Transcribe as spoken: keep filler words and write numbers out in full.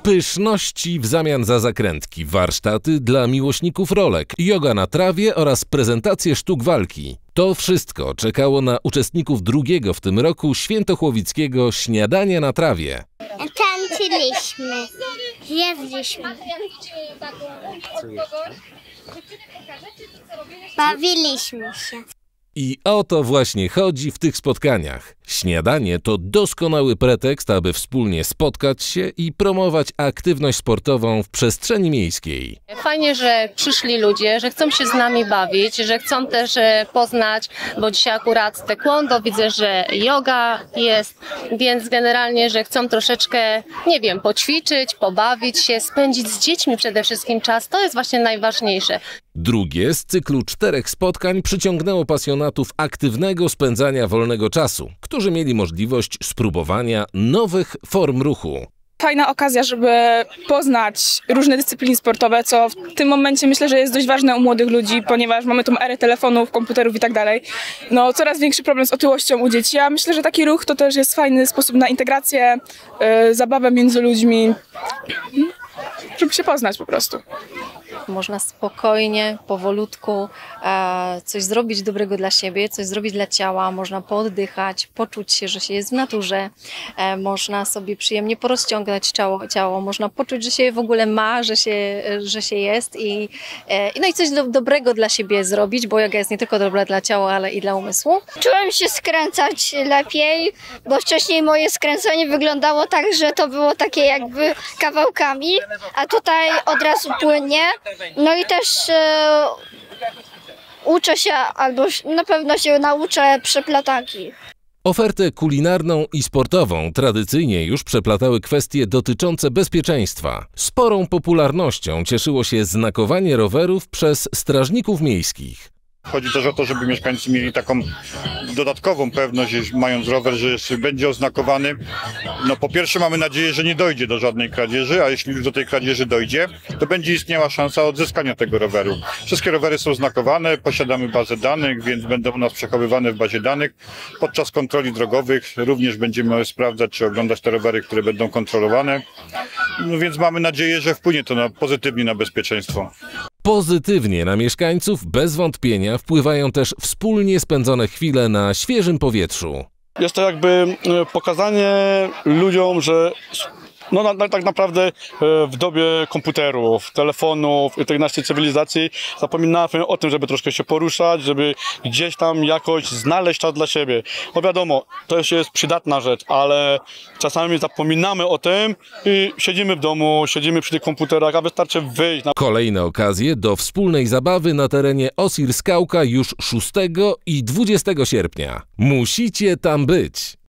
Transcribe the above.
Pyszności w zamian za zakrętki, warsztaty dla miłośników rolek, joga na trawie oraz prezentacje sztuk walki. To wszystko czekało na uczestników drugiego w tym roku świętochłowickiego Śniadania na trawie. Tańczyliśmy, jedliśmy, bawiliśmy się. I o to właśnie chodzi w tych spotkaniach. Śniadanie to doskonały pretekst, aby wspólnie spotkać się i promować aktywność sportową w przestrzeni miejskiej. Fajnie, że przyszli ludzie, że chcą się z nami bawić, że chcą też poznać, bo dzisiaj akurat taekwondo, widzę, że yoga jest, więc generalnie, że chcą troszeczkę, nie wiem, poćwiczyć, pobawić się, spędzić z dziećmi przede wszystkim czas. To jest właśnie najważniejsze. Drugie z cyklu czterech spotkań przyciągnęło pasjonatów aktywnego spędzania wolnego czasu, którzy mieli możliwość spróbowania nowych form ruchu. Fajna okazja, żeby poznać różne dyscypliny sportowe, co w tym momencie myślę, że jest dość ważne u młodych ludzi, ponieważ mamy tą erę telefonów, komputerów i tak dalej. No, coraz większy problem z otyłością u dzieci, a myślę, że taki ruch to też jest fajny sposób na integrację, yy, zabawę między ludźmi, żeby się poznać po prostu. Można spokojnie, powolutku e, coś zrobić dobrego dla siebie, coś zrobić dla ciała, można pooddychać, poczuć się, że się jest w naturze, e, można sobie przyjemnie porozciągać ciało, ciało, można poczuć, że się w ogóle ma, że się, że się jest i, e, no i coś do, dobrego dla siebie zrobić, bo joga jest nie tylko dobra dla ciała, ale i dla umysłu. Czułem się skręcać lepiej, bo wcześniej moje skręcanie wyglądało tak, że to było takie jakby kawałkami, a tutaj od razu płynnie. No i też e, uczę się, albo na pewno się nauczę przeplatanki. Ofertę kulinarną i sportową tradycyjnie już przeplatały kwestie dotyczące bezpieczeństwa. Sporą popularnością cieszyło się znakowanie rowerów przez strażników miejskich. Chodzi też o to, żeby mieszkańcy mieli taką dodatkową pewność, że mając rower, że będzie oznakowany. No po pierwsze mamy nadzieję, że nie dojdzie do żadnej kradzieży, a jeśli już do tej kradzieży dojdzie, to będzie istniała szansa odzyskania tego roweru. Wszystkie rowery są znakowane, posiadamy bazę danych, więc będą u nas przechowywane w bazie danych. Podczas kontroli drogowych również będziemy sprawdzać, czy oglądać te rowery, które będą kontrolowane. No więc mamy nadzieję, że wpłynie to na, pozytywnie na bezpieczeństwo. Pozytywnie na mieszkańców bez wątpienia wpływają też wspólnie spędzone chwile na świeżym powietrzu. Jest to jakby pokazanie ludziom, że no na, na, tak naprawdę w dobie komputerów, telefonów i tej naszej cywilizacji zapominamy o tym, żeby troszkę się poruszać, żeby gdzieś tam jakoś znaleźć czas dla siebie. No wiadomo, to już jest przydatna rzecz, ale czasami zapominamy o tym i siedzimy w domu, siedzimy przy tych komputerach, a wystarczy wyjść. Na... Kolejne okazje do wspólnej zabawy na terenie Osir Skałka już szóstego i dwudziestego sierpnia. Musicie tam być!